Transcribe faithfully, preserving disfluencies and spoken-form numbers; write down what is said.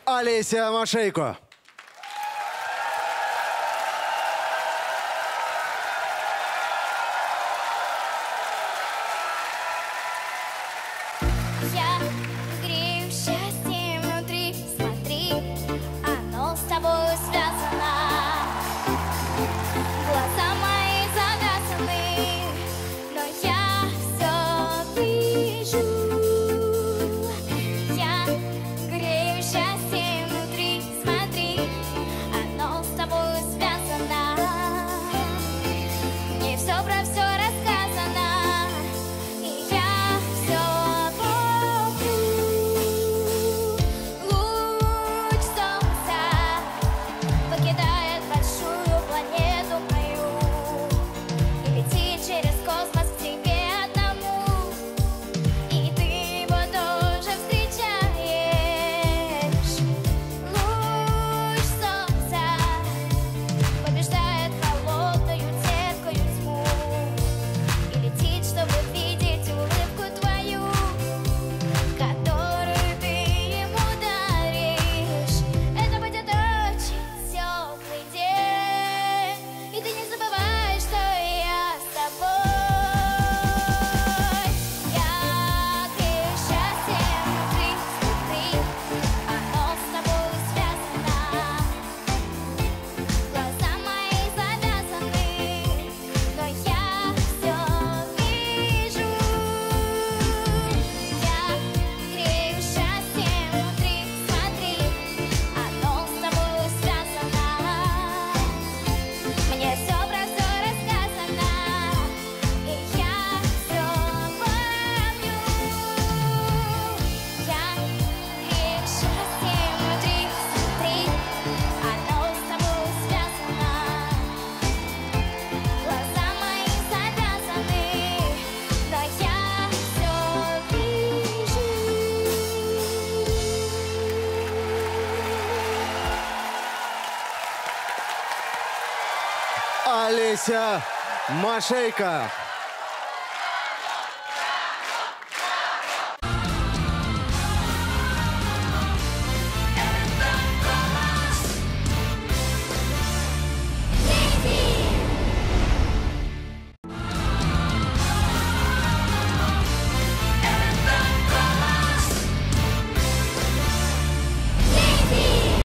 Олеся Машейко. Я грею счастье внутри, смотри, оно с тобой связано. Глаза мои завязаны, но я все вижу. Я грею счастье внутри, смотри, оно с тобой связано. Мне все про все рассказано. Олеся Машейко.